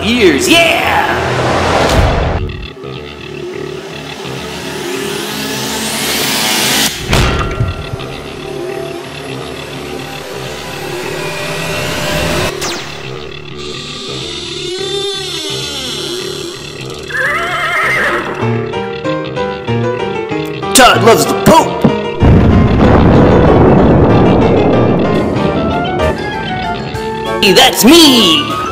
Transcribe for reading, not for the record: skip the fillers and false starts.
ears, yeah! Todd loves the Pope! Hey, that's me!